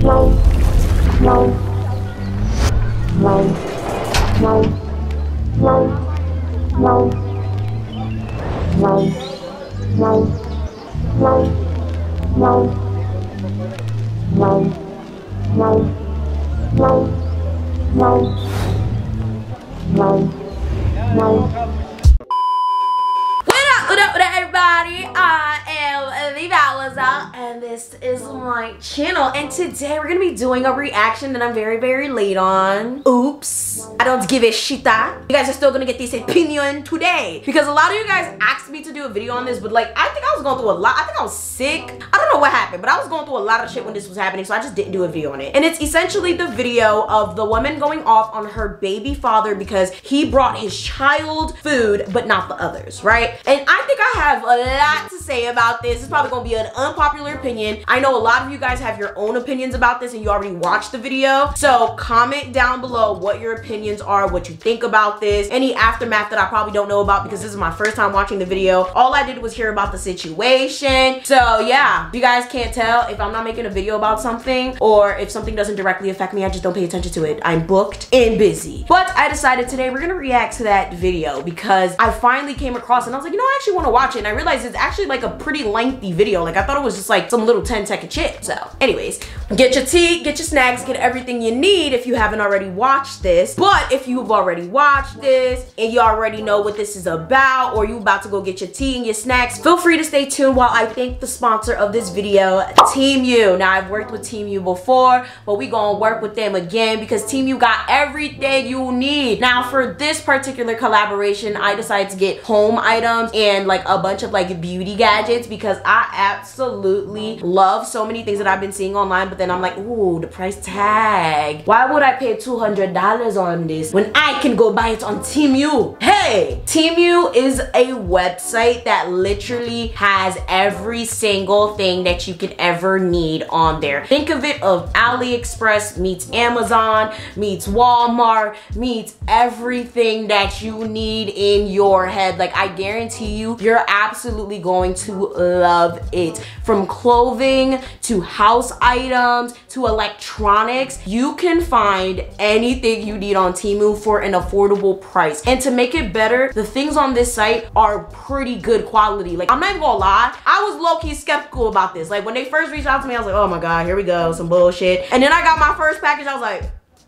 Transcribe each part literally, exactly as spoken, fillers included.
What up, what up, everybody? I am the Balaza, and this is my channel. And today we're gonna be doing a reaction that I'm very, very late on. Oops, I don't give a shita. You guys are still gonna get this opinion today because a lot of you guys asked me to do a video on this, but like I think I was going through a lot. I think I was sick. I don't know what happened, but I was going through a lot of shit when this was happening, so I just didn't do a video on it. And it's essentially the video of the woman going off on her baby father because he brought his child food, but not the others, right? And I think I have a lot to say about this. It's probably gonna be an unpopular opinion. I know a lot of you guys have your own opinions about this and you already watched the video. So comment down below what your opinions are, what you think about this, any aftermath that I probably don't know about because this is my first time watching the video. All I did was hear about the situation. So yeah, if you guys can't tell, if I'm not making a video about something or if something doesn't directly affect me, I just don't pay attention to it. I'm booked and busy. But I decided today we're gonna react to that video because I finally came across it and I was like, you know, I actually want to watch it, and I realized it's actually like a pretty lengthy video. Like I thought it was just like some little ten second shit. So anyways, get your tea, get your snacks, get everything you need if you haven't already watched this. But if you've already watched this and you already know what this is about, or you about to go get your tea and your snacks, feel free to stay tuned while I thank the sponsor of this video, Temu. Now I've worked with Temu before, but we gonna work with them again because Temu got everything you need. Now for this particular collaboration, I decided to get home items and like a bunch of like beauty gadgets because I absolutely love so many things that I've been seeing online, but then I'm like, ooh, the price tag. Why would I pay two hundred dollars on this when I can go buy it on Temu? Hey, Temu is a website that literally has every single thing that you could ever need on there. Think of it of AliExpress meets Amazon meets Walmart meets everything that you need in your head. Like I guarantee you, you're absolutely going to love it. From clothing to house items to electronics, you can find anything you need on Temu for an affordable price. And to make it better, the things on this site are pretty good quality. Like I'm not even gonna lie, I was low-key skeptical about this. Like when they first reached out to me, I was like, oh my god, here we go, some bullshit. And then I got my first package, I was like,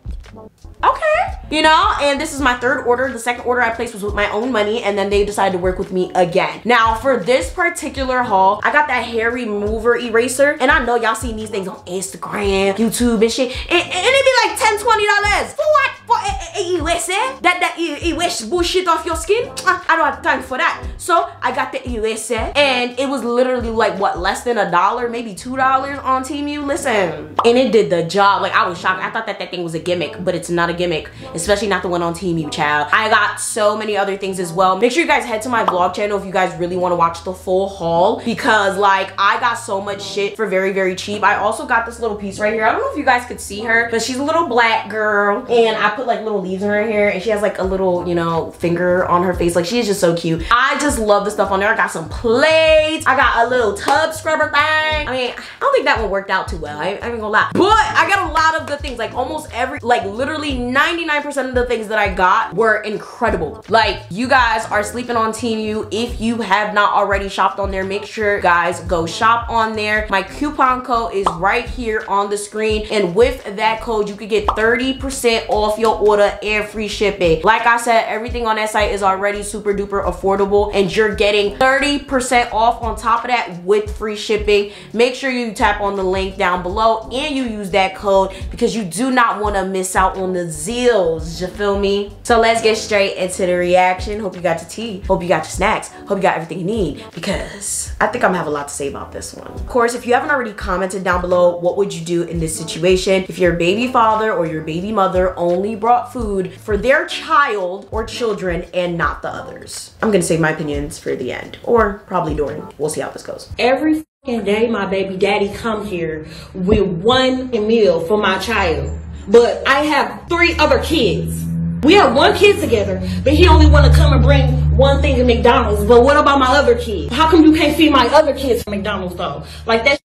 okay, you know. And this is my third order. The second order I placed was with my own money, and then they decided to work with me again. Now for this particular haul, I got that hair remover eraser, and I know y'all seen these things on Instagram, YouTube and shit, and, and it be like ten, twenty dollars for what? For a, a, a eraser that that eraser bullshit off your skin? I don't have time for that. So I got the eraser, and it was literally like what, less than a dollar, maybe two dollars on Temu. Listen, and it did the job. Like I was shocked. I thought that that thing was a gimmick, but it's not a gimmick, especially not the one on Temu, child. I got so many other things as well. Make sure you guys head to my vlog channel if you guys really want to watch the full haul because like I got so much shit for very, very cheap. I also got this little piece right here. I don't know if you guys could see her, but she's a little black girl, and I put like little leaves in her hair, and she has like a little, you know, finger on her face. Like she is just so cute. I just love the stuff on there. I got some plates. I got a little tub scrubber thing. I mean, I don't think that one worked out too well. I, I ain't gonna lie, but I got a lot of good things. Like almost every, like literally ninety-nine percent of the things that I got were incredible. Like you guys are sleeping on Temu. If you have not already shopped on there, make sure guys go shop on there. My coupon code is right here on the screen, and with that code you could get thirty percent off your order and free shipping. Like I said, everything on that site is already super duper affordable, and you're getting thirty percent off on top of that with free shipping. Make sure you tap on the link down below and you use that code because you do not want to miss out on the zills, you feel me? So let's get straight into the reaction. Hope you got your tea, hope you got your snacks, hope you got everything you need because I think I'm gonna have a lot to say about this one. Of course, if you haven't already commented down below, what would you do in this situation if your baby father or your baby mother only brought food for their child or children and not the others? I'm gonna save my opinions for the end, or probably during. We'll see how this goes. Every fucking day my baby daddy come here with one meal for my child, but I have three other kids. We have one kid together, but he only want to come and bring one thing to McDonald's. But what about my other kids? How come you can't feed my other kids from McDonald's though? Like that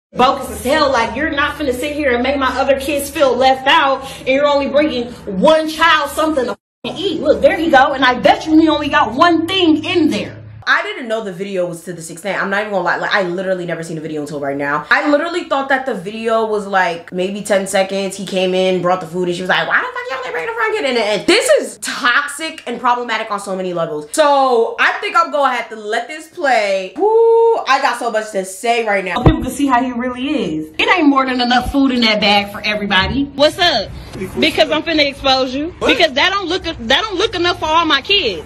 bogus as hell. Like, you're not finna sit here and make my other kids feel left out, and you're only bringing one child something to eat. Look, there you go. And I bet you he only got one thing in there. I didn't know the video was to this extent. I'm not even gonna lie. Like, I literally never seen a video until right now. I literally thought that the video was like maybe ten seconds. He came in, brought the food, and she was like, why the fuck y'all let bring the front kid in? And this is toxic and problematic on so many levels. So I think I'm gonna have to let this play. Woo, I got so much to say right now. People can see how he really is. It ain't more than enough food in that bag for everybody. What's up? Because I'm finna expose you. What? Because that don't look that don't look enough for all my kids.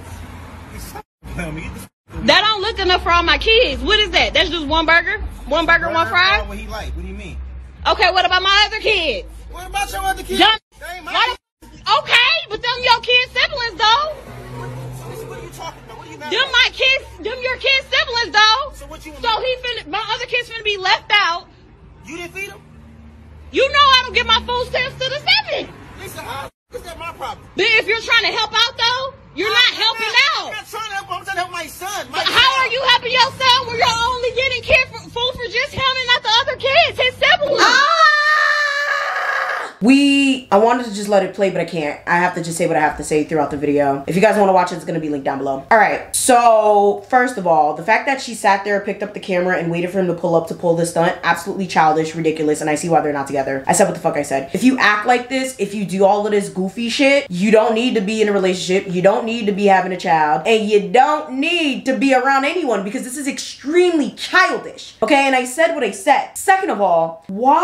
That don't look enough for all my kids. What is that? That's just one burger? One burger, one fry? What he like? What do you mean? Okay, what about my other kids? What about your other kids? Dumb, why the, okay, but them your kids' siblings, though. What, what are you talking about? What are you mad Them about? my kids, them your kids' siblings, though. So what you So he finna, my other kids finna be left out. You didn't feed them? You know I don't give my food stamps to the seven. Listen, how is that my problem? But if you're trying to help out, though, you're not I'm helping not, out. I'm not trying to help. I'm trying to help my son. My But how child. are you helping your son when you're only getting care for, food for just him and not the other kids, his siblings? Ah! We, I wanted to just let it play, but I can't. I have to just say what I have to say throughout the video. If you guys want to watch it, it's going to be linked down below. All right. So first of all, the fact that she sat there, picked up the camera and waited for him to pull up to pull this stunt, absolutely childish, ridiculous. And I see why they're not together. I said what the fuck I said. If you act like this, if you do all of this goofy shit, you don't need to be in a relationship. You don't need to be having a child, and you don't need to be around anyone because this is extremely childish. Okay. And I said what I said. Second of all,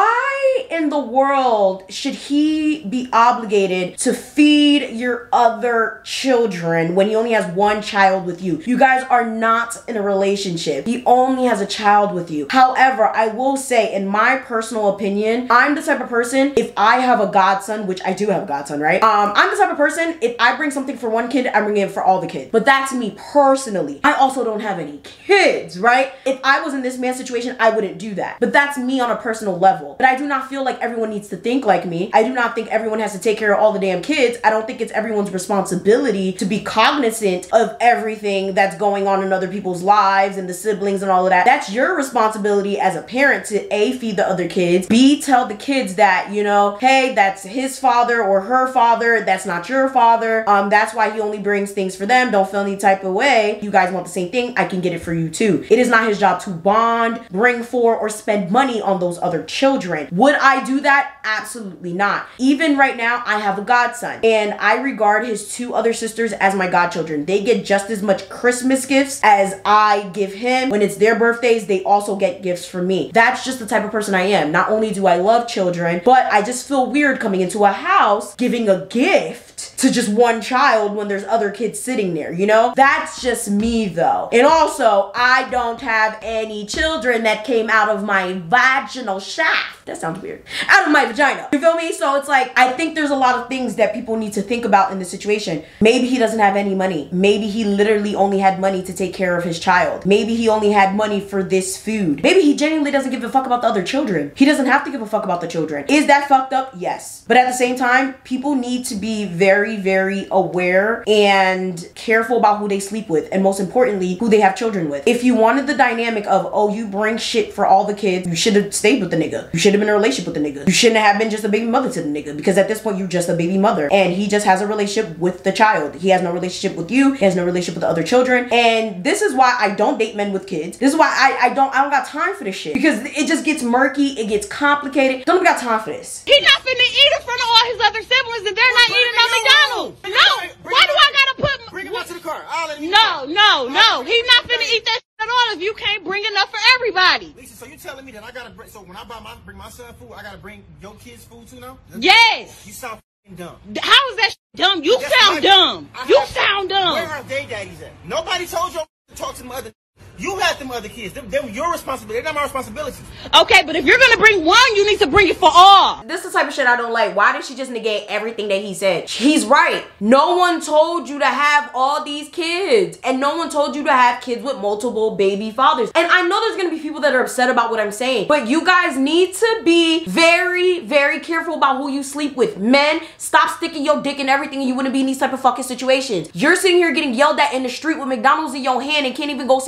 why in the world should he be obligated to feed your other children when he only has one child with you? You guys are not in a relationship. He only has a child with you. However, I will say, in my personal opinion, I'm the type of person, if I have a godson, which I do have a godson, right? Um, I'm the type of person, if I bring something for one kid, I'm bringing it for all the kids. But that's me personally. I also don't have any kids, right? If I was in this man's situation, I wouldn't do that. But that's me on a personal level. But I do not feel like everyone needs to think like me. I do not think everyone has to take care of all the damn kids. I don't think it's everyone's responsibility to be cognizant of everything that's going on in other people's lives and the siblings and all of that. That's your responsibility as a parent to A, feed the other kids, B, tell the kids that, you know, hey, that's his father or her father, that's not your father. Um, that's why he only brings things for them. Don't feel any type of way. You guys want the same thing, I can get it for you too. It is not his job to bond, bring for, or spend money on those other children. Would I do that? Absolutely not. Even right now, I have a godson and I regard his two other sisters as my godchildren. They get just as much Christmas gifts as I give him. When it's their birthdays, they also get gifts from me. That's just the type of person I am. Not only do I love children, but I just feel weird coming into a house giving a gift to just one child when there's other kids sitting there, you know? That's just me though. And also, I don't have any children that came out of my vaginal shaft. That sounds weird. Out of my vagina. You feel me? So it's like, I think there's a lot of things that people need to think about in this situation. Maybe he doesn't have any money. Maybe he literally only had money to take care of his child. Maybe he only had money for this food. Maybe he genuinely doesn't give a fuck about the other children. He doesn't have to give a fuck about the children. Is that fucked up? Yes. But at the same time, people need to be very, very aware and careful about who they sleep with. And most importantly, who they have children with. If you wanted the dynamic of, oh, you bring shit for all the kids, you should have stayed with the nigga. You should have been in a relationship with the nigga. You shouldn't have been just a baby mother to the nigga, because at this point you're just a baby mother and he just has a relationship with the child. He has no relationship with you. He has no relationship with the other children. And this is why I don't date men with kids. This is why I, I don't I don't got time for this shit, because it just gets murky. It gets complicated. Don't even got time for this. He's not finna eat in front of all his other siblings and they're not eating on McDonald's. No, why do I gotta put? Bring him out to the car. I'll let him eat No, it. no, no. He's not finna eat that shit at all if you can't bring enough for everybody. Lisa, so you telling me that I gotta bring? So when I buy my bring my son food, I gotta bring your kids food too now? Yes. You sound f***ing dumb. How is that shit dumb? You That's sound my- dumb. I You have- sound dumb. Where are they daddies at? Nobody told you to talk to them other. You had them other kids. Them, them your responsibility. They're not my responsibility. Okay, but if you're gonna bring one, you need to bring it for all. This is the type of shit I don't like. Why did she just negate everything that he said? He's right. No one told you to have all these kids. And no one told you to have kids with multiple baby fathers. And I know there's gonna be people that are upset about what I'm saying, but you guys need to be very, very careful about who you sleep with. Men, stop sticking your dick in everything and you wouldn't be in these type of fucking situations. You're sitting here getting yelled at in the street with McDonald's in your hand and can't even go see your fucking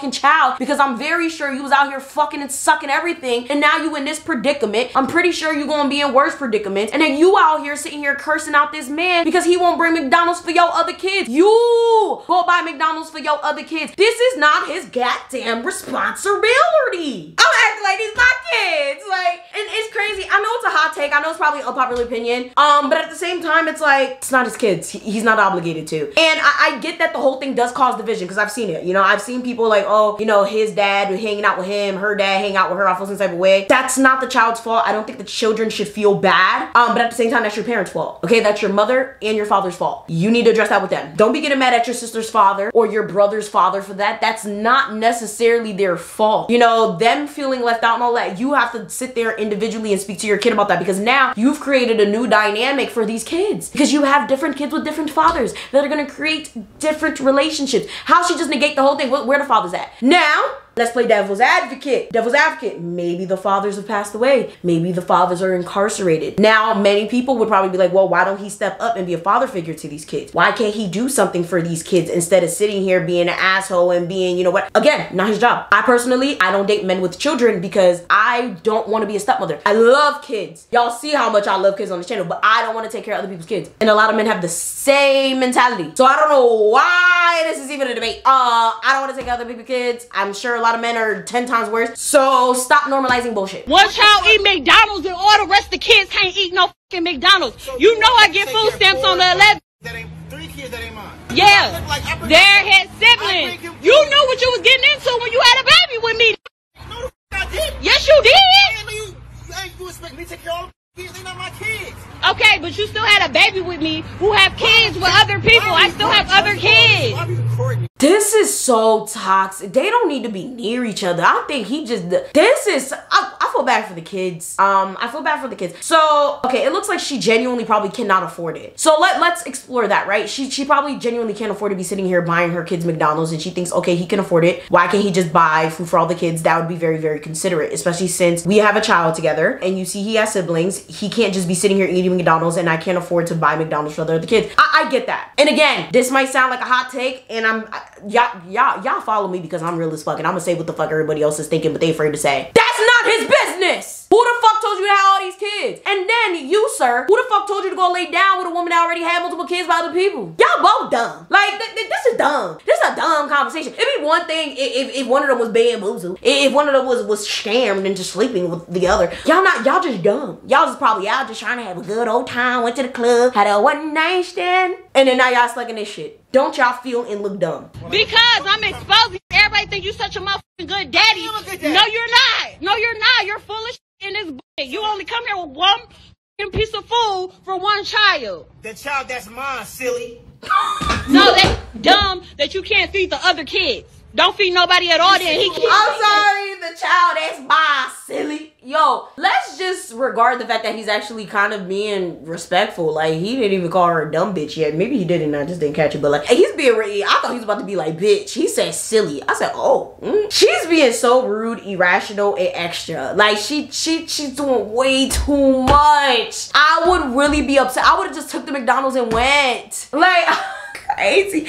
fucking child because I'm very sure you was out here fucking and sucking everything and now you in this predicament. I'm pretty sure you gonna be in worse predicaments. And then you out here sitting here cursing out this man because he won't bring McDonald's for your other kids. You go buy McDonald's for your other kids. This is not his goddamn responsibility. I'm acting like these my kids. Like, and it's crazy. I know it's a hot take. I know it's probably a popular opinion. Um, but at the same time, it's like, it's not his kids. He, he's not obligated to. And I, I get that the whole thing does cause division because I've seen it. You know, I've seen people like, oh, you know, his dad hanging out with him, her dad hanging out with her. I feel some type of way. That's not the child's fault. I don't think the children should feel bad. Um, but at the same time, that's your parents' fault. Okay, that's your mother and your father's fault. You need to address that with them. Don't be getting mad at your sister's father or your brother's father for that. That's not necessarily their fault. You know, them feeling left out and all that. You have to sit there individually and speak to your kid about that because now you've created a new dynamic for these kids because you have different kids with different fathers that are going to create different relationships. How she just negate the whole thing? Where the father's at? Now, let's play devil's advocate. Devil's advocate. Maybe the fathers have passed away. Maybe the fathers are incarcerated. Now, many people would probably be like, well, why don't he step up and be a father figure to these kids? Why can't he do something for these kids instead of sitting here being an asshole and being, you know what? Again, not his job. I personally, I don't date men with children because I don't want to be a stepmother. I love kids. Y'all see how much I love kids on this channel, but I don't want to take care of other people's kids. And a lot of men have the same mentality. So I don't know why this is even a debate. Uh, I don't want to take care of other people's kids. I'm sure a lot of men are ten times worse. So stop normalizing bullshit. One child eat McDonald's and all the rest of the kids can't eat no fucking McDonald's. So you know I get food stamps on the eleventh. That ain't three kids that ain't mine. Yeah, Like they're his siblings. You knew what you was getting into when you had a baby with me. No, the f I did. Yes, you did. I know you, you, ain't- you expect me to take care of all the kids. They not my kids. Okay, but you still had a baby with me who have kids with other people. I still have other kids. Why be recording? This is so toxic. They don't need to be near each other. I think he just, this is, I, I feel bad for the kids. Um, I feel bad for the kids. So, okay, it looks like she genuinely probably cannot afford it. So let, let's explore that, right? She, she probably genuinely can't afford to be sitting here buying her kids McDonald's and she thinks, okay, he can afford it. Why can't he just buy food for all the kids? That would be very, very considerate, especially since we have a child together and you see he has siblings. He can't just be sitting here eating McDonald's and I can't afford to buy McDonald's for the other kids. I, I get that. And again, this might sound like a hot take and I'm, y'all, y'all, y'all follow me because I'm real as fuck and I'm gonna say what the fuck everybody else is thinking, but they afraid to say. That's not his business. Who the fuck told you to have all these kids? And then you, sir, who the fuck told you to go lay down with a woman that already had multiple kids by other people? Y'all both dumb. Like, th th this is dumb. This is a dumb conversation. It'd be one thing if, if, if one of them was bamboozled, if one of them was, was scammed into sleeping with the other. Y'all not, y'all just dumb. Y'all just probably out just trying to have a good old time, went to the club, had a one night stand, and then now y'all stuck in this shit. Don't y'all feel and look dumb? Because I'm exposing everybody think you such a motherfucking good daddy. You a good daddy. No, you're not. No, you're not. You're full of shit in this bucket. You only come here with one fucking piece of food for one child. The child that's mine, silly. No, that's dumb that you can't feed the other kids. Don't feed nobody at all then. He can't. I'm sorry, the child that's mine, silly. Yo, let's just regard the fact that he's actually kind of being respectful. Like, he didn't even call her a dumb bitch yet. Maybe he did and I just didn't catch it. But like, he's being really, I thought he was about to be like, bitch. He said silly. I said, oh. Mm. She's being so rude, irrational, and extra. Like, she, she, she's doing way too much. I would really be upset. I would have just took the McDonald's and went. Like, crazy.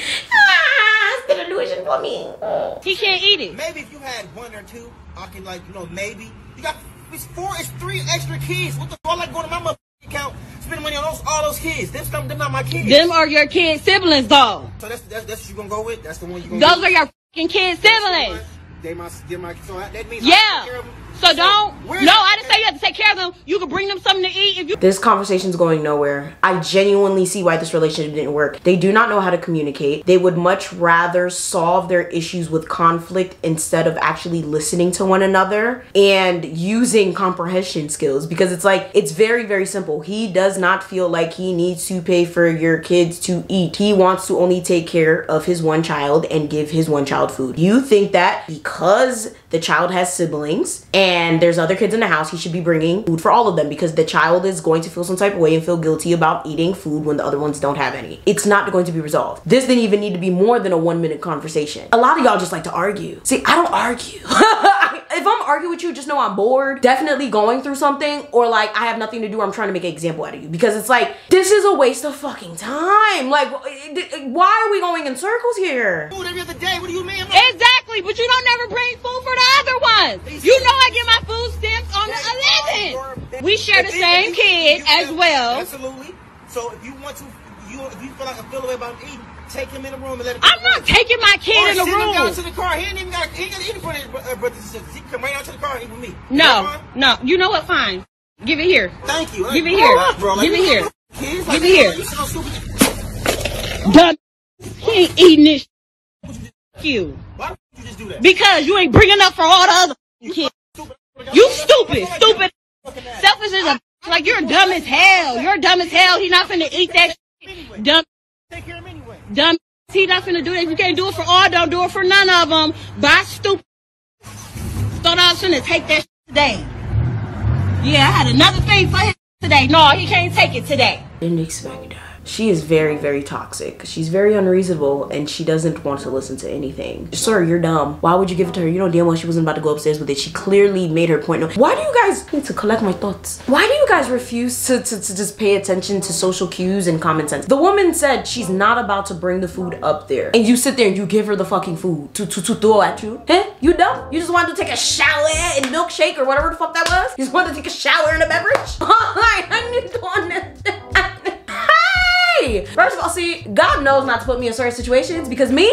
Ah, it's gonna do it for me. He can't eat it. Maybe if you had one or two, I can like, you know, maybe. You got, it's four, it's three extra kids. What the fuck? I like going to my mother account, spending money on those, all those kids. Them, them, them not my kids. Them are your kid siblings, though. So that's, that's, that's what you gonna go with? That's the one you gonna Those go are your fucking kid siblings. They my, they my, so that means Yeah. I take care of them. So don't. where's No, that- I didn't say you have to take care of them. You could bring them something to eat if you. This conversation's going nowhere. I genuinely see why this relationship didn't work. They do not know how to communicate. They would much rather solve their issues with conflict instead of actually listening to one another and using comprehension skills, because it's like, it's very, very simple. He does not feel like he needs to pay for your kids to eat. He wants to only take care of his one child and give his one child food. You think that because the child has siblings and there's other kids in the house, he should be bringing food for all of them because the child is going to feel some type of way and feel guilty about eating food when the other ones don't have any. It's not going to be resolved. This didn't even need to be more than a one minute conversation. A lot of y'all just like to argue. See, I don't argue. if I'm arguing with you, just know I'm bored, definitely going through something, or like I have nothing to do, I'm trying to make an example out of you, because it's like, this is a waste of fucking time. Like, why are we going in circles here? Food every other day, what do you mean? Exactly, but you don't never bring food for the other ones. You know I get my food stamps on the eleventh. We share the same kid as well. Absolutely. So if you want to, you if you feel like I feel the way about eating, take him in the room and let him. I'm not taking my kid in the room. Or send him down to the car. He ain't even got. He ain't got to eat in front of his brothers and sisters. He can come right out to the car and eat with me. No, no. You know what? Fine. Give it here. Thank you. Give it here. Bro, like, Give it here. Kids, Give like, it here. You so stupid. Dumb. He ain't eating this. You. Why would you just do that? Because you ain't bringing up for all the other kids. You stupid. Stupid. Selfish as a. Like, you're dumb as hell. You're dumb as hell. He not finna eat that shit. Dumb. Take care of him anyway. Dumb. He not finna do that. If you can't do it for all, don't do it for none of them. Bye, stupid. Thought I was finna take that shit today. Yeah, I had another thing for him today. No, he can't take it today. Didn't expect that. She is very, very toxic. She's very unreasonable, and she doesn't want to listen to anything. Sir, you're dumb. Why would you give it to her? You know damn well she wasn't about to go upstairs with it. She clearly made her point. Why do you guys need to collect my thoughts? Why do you guys refuse to, to, to just pay attention to social cues and common sense? The woman said she's not about to bring the food up there, and you sit there and you give her the fucking food to, to, to throw at you. Eh? You dumb? You just wanted to take a shower and milkshake or whatever the fuck that was? You just wanted to take a shower and a beverage? Like, I need to understand. First of all, see, God knows not to put me in certain situations, because me,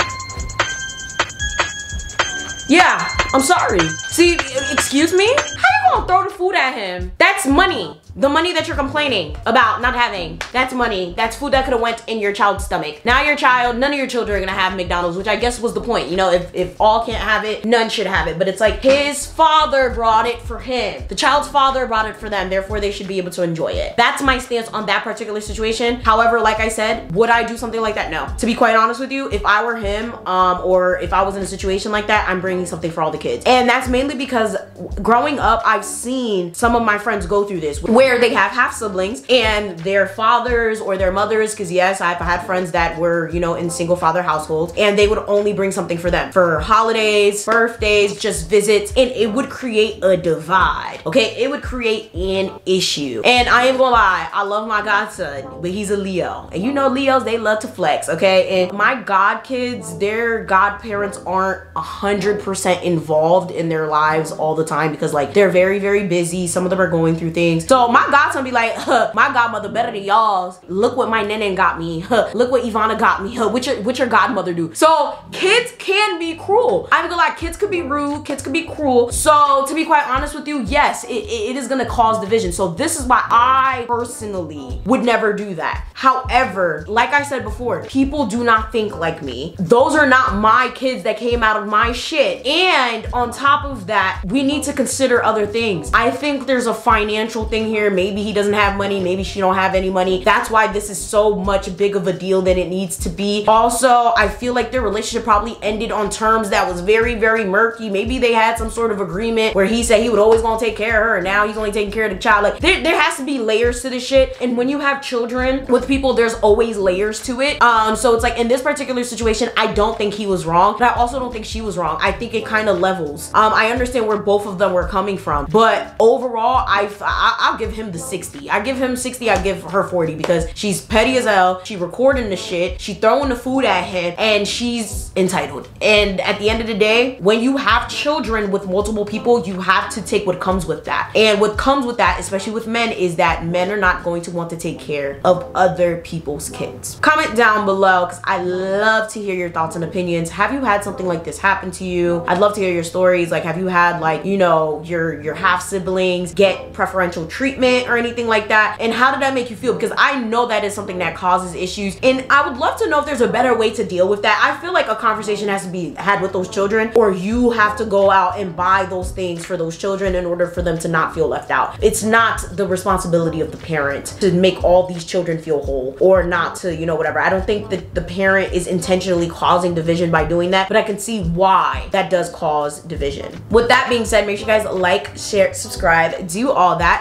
yeah, I'm sorry. See, excuse me? How you gonna throw the food at him? That's money. The money that you're complaining about not having, that's money. That's food that could have went in your child's stomach. Now your child, none of your children are gonna have McDonald's, which I guess was the point. You know, if, if all can't have it, none should have it. But it's like, his father brought it for him. The child's father brought it for them, therefore they should be able to enjoy it. That's my stance on that particular situation. However, like I said, would I do something like that? No. To be quite honest with you, if I were him, um, or if I was in a situation like that, I'm bringing something for all the kids. And that's mainly because growing up, I've seen some of my friends go through this, where they have half siblings and their fathers or their mothers, because yes, I've had friends that were, you know, in single father households, and they would only bring something for them for holidays, birthdays, just visits, and it would create a divide. Okay, it would create an issue. And I ain't gonna lie, I love my godson, but he's a Leo, and you know Leos, they love to flex. Okay, and my god kids, their godparents aren't a hundred percent involved in their lives all the time, because like they're very, very busy. Some of them are going through things. So my godson be like, huh, my godmother better than y'all's. Look what my nene got me. Huh, look what Ivana got me. Huh, what your, what your godmother do? So kids can be cruel. I'm gonna lie, kids could be rude, kids could be cruel. So to be quite honest with you, yes, it, it is gonna cause division. So this is why I personally would never do that. However, like I said before, people do not think like me. Those are not my kids that came out of my shit. And on top of that, we need to consider other things. I think there's a financial thing here. Maybe he doesn't have money, maybe she don't have any money. That's why this is so much big of a deal than it needs to be. Also, I feel like their relationship probably ended on terms that was very, very murky. Maybe they had some sort of agreement where he said he would always gonna take care of her, and now he's only taking care of the child. Like there, there has to be layers to this shit. And when you have children with people, there's always layers to it. Um, so it's like in this particular situation, I don't think he was wrong, but I also don't think she was wrong. I think it kind of levels. Um, I understand where both of them were coming from, but overall, I, I I'll give him the sixty. I give him sixty, I give her forty, because she's petty as hell. She recording the shit, she throwing the food at him, and she's entitled. And at the end of the day, when you have children with multiple people, you have to take what comes with that. And what comes with that, especially with men, is that men are not going to want to take care of other people's kids. Comment down below, because I love to hear your thoughts and opinions. Have you had something like this happen to you? I'd love to hear your stories. Like, have you had, like, you know, your your half siblings get preferential treatment or anything like that? And how did that make you feel? Because I know that is something that causes issues, and I would love to know if there's a better way to deal with that. I feel like a conversation has to be had with those children, or you have to go out and buy those things for those children in order for them to not feel left out. It's not the responsibility of the parent to make all these children feel whole, or not to, you know, whatever. I don't think that the parent is intentionally causing division by doing that, but I can see why that does cause division. With that being said, make sure you guys like, share, subscribe, do all that. Please make sure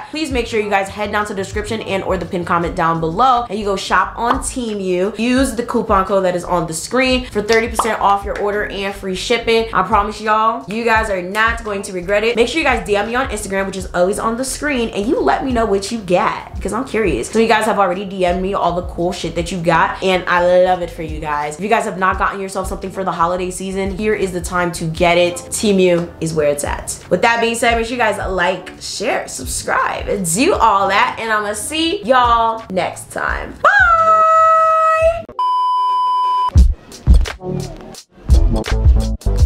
sure you guys head down to the description and or the pinned comment down below and you go shop on Temu. Use the coupon code that is on the screen for thirty percent off your order and free shipping. I promise y'all, you guys are not going to regret it. Make sure you guys D M me on Instagram, which is always on the screen, and you let me know what you got because I'm curious. So you guys have already D M'd me all the cool shit that you got, and I love it for you guys. If you guys have not gotten yourself something for the holiday season, here is the time to get it. Temu is where it's at. With that being said, make sure you guys like, share, subscribe, and do all that, and I'm gonna see y'all next time. Bye!